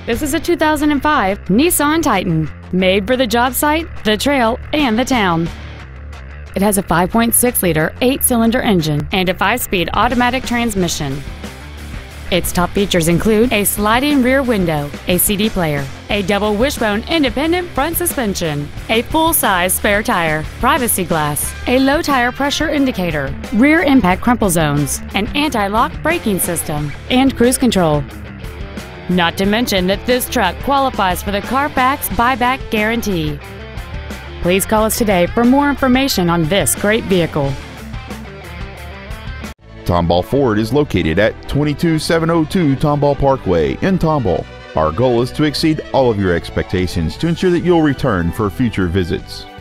This is a 2005 Nissan Titan, made for the job site, the trail, and the town. It has a 5.6-liter 8-cylinder engine and a 5-speed automatic transmission. Its top features include a sliding rear window, a CD player, a double wishbone independent front suspension, a full-size spare tire, privacy glass, a low tire pressure indicator, rear impact crumple zones, an anti-lock braking system, and cruise control. Not to mention that this truck qualifies for the Carfax buyback guarantee. Please call us today for more information on this great vehicle. Tomball Ford is located at 22702 Tomball Parkway in Tomball. Our goal is to exceed all of your expectations to ensure that you'll return for future visits.